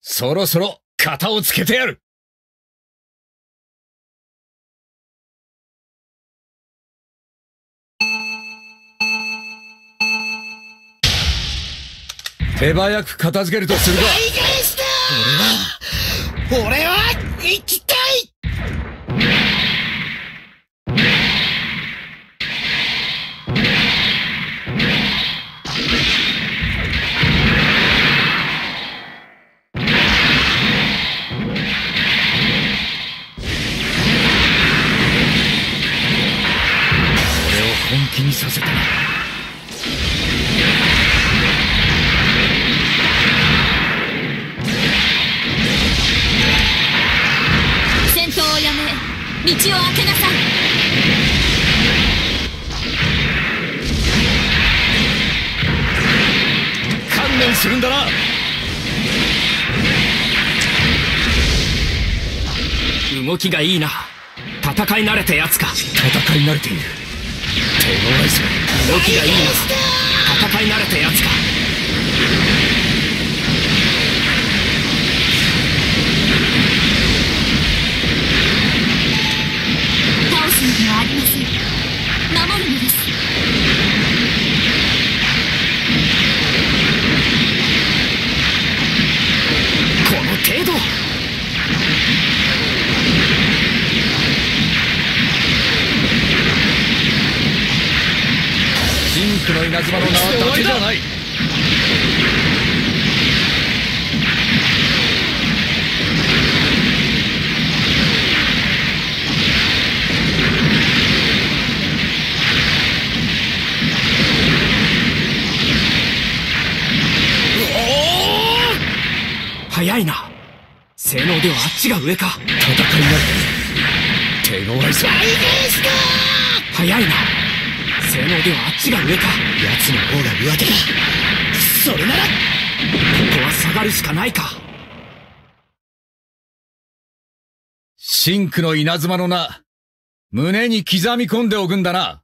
そろそろ型をつけてやる。手早く片付けるとするか。 俺は生きたい。 本気にさせたな。 戦闘をやめ、道を開けなさい。 観念するんだな。 動きがいいな。戦い慣れたやつか。 戦い慣れている。手強いぞ。 動きがいいな。戦い慣れたやつか。 倒すのではありません。守るのです。 この程度。 真紅の稲妻の名は伊達じゃない。 早いな。性能ではあっちが上か。 戦い慣れている。手強いぞ。 早いな。性能ではあっちが上か。 奴の方が上手だ。それならここは下がるしかないか。 真紅の稲妻の名、胸に刻み込んでおくんだな。